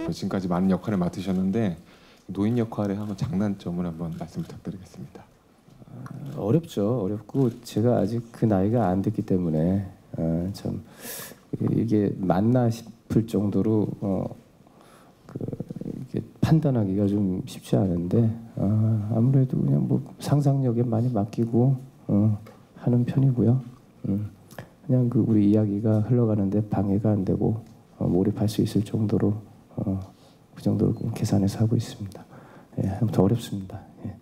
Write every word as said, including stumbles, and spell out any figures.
또 지금까지 많은 역할을 맡으셨는데 노인 역할의 한번 장단점을 한번 말씀 부탁드리겠습니다. 어렵죠. 어렵고 제가 아직 그 나이가 안 됐기 때문에 어, 참 이게 맞나 싶을 정도로 어, 그, 이게 판단하기가 좀 쉽지 않은데 어, 아무래도 그냥 뭐 상상력에 많이 맡기고 어, 하는 편이고요. 음, 그냥 그 우리 이야기가 흘러가는데 방해가 안 되고 어, 몰입할 수 있을 정도로 어, 그 정도로 계산해서 하고 있습니다. 예, 더 어렵습니다. 예.